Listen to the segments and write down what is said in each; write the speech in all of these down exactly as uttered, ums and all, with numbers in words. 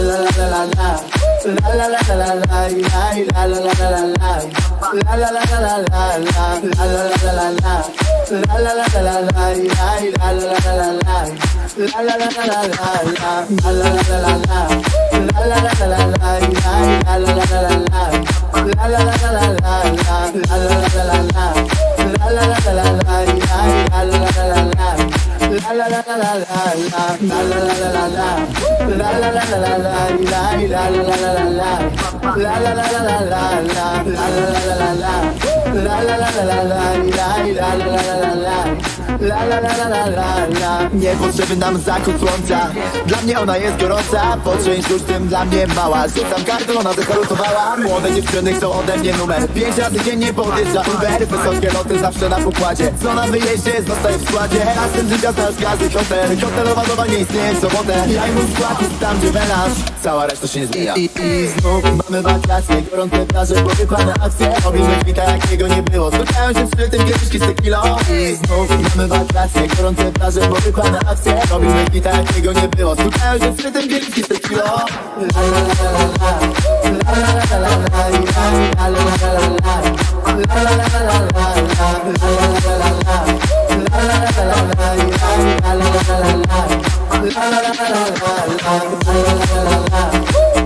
la la la la la. La la la la la la la la la la la la. La la la la la la la la la la la. La la la la la la la la la la la. La la la la la la la la la la la la. La la la la la la la la la la la la. La la la la la la la la la la la. La la la la la la la la la la la. La la la la la la la la la la la la. La la la la la la la la la la la la. La la la la la la la la la la la. La la la la la la la la la la. La la la la la la la. Niepotrzebny nam zachód słońca, dla mnie ona jest gorąca. Poczęść już tym dla mnie mała. Rzucam kartą, ona zacharutowała. Młode dziewczyny chcą ode mnie numer. Pięć razy dziennie podjeżdża Uber. Wysokie loty zawsze na pokładzie. Co na wyjeździe, zostaje w składzie. Następny gwiazd nasz każdy hotel. Hotelowa doba nie istnieje w sobotę. Ja i mój skład jest tam, gdzie melanż. Cała reszta się nie zmienia. I, i, i znów mamy wakacje, gorące plaże, powypane akcje. Robimy kwita, jakiego nie było. Spotykają się przy tym kieliszki z tequilą. I znów mamy wakacje, gorące plaże, powypane akcje. Robimy kwita, jakiego nie było. Spotykają się przy tym kieliszki z tequilą. La la la la la. La la la la la la la la la la la. La la la la la la la la la la. La la la la la la la la la la la. La la la la la la la la la la.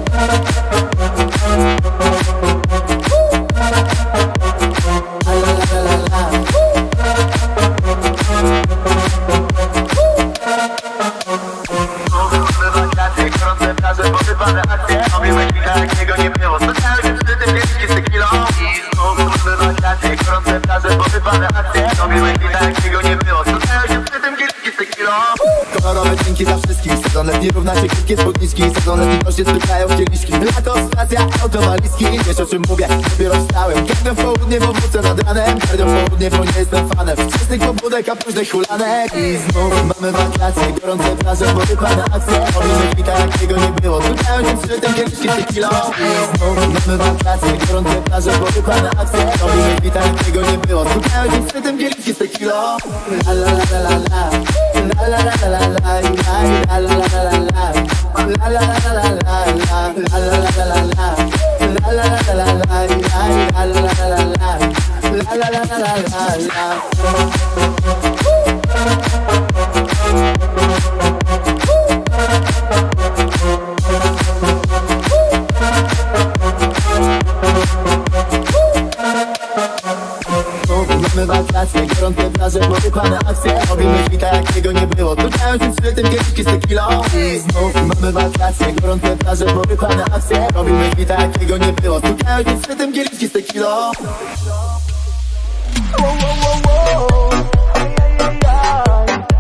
Powypane akcje, robimy kwita, jakiego nie było. Spotykają się przy tym kieliszki z tequilą. I znów mamy wakacje, gorące plaże, powypane akcje. Robimy kwita, jakiego nie było. Spotykają się przy tym kieliszki z tequilą. Kolorowe drinki dla wszystkich. Sezon letni równa się krótkie spódniczki. Sezon letni goście spytają w kieliszki. Lato, stacja, autowalizki. Wiesz o czym mówię, dopiero wstałem. Kardio w południe, bo wrócę nad ranem. Kardio w południe, bo nie jestem fanem wczesnych pobudek, a późnych hulanek. I znów mamy wakacje, gorące plaże, powypane akcje. Robimy kwita, jakiego nie było. Spotykają się przy tym kieliszki z tequilą. I znów mamy wakacje, gorące plaże, powypane akcje. Robimy kwita, jakiego nie było. Spotykają się przy tym kieliszki z tequilą. La la la la la. La la la la la la la la la la la la. La la la la la la la la la la la. La la la la la la la la la la la. La la la la la la la. Mamy wakacje, gorące plaże, powypane akcje. Robimy kwita, jakiego nie było. Spotykają się przy tym kieliszki z tequilą. I znów mamy wakacje, gorące plaże, powypane akcje. Robimy kwita, jakiego nie było. Spotykają się przy tym kieliszki z tequilą. Wow, wow, wow, wow. Ay, ay, ay, ay.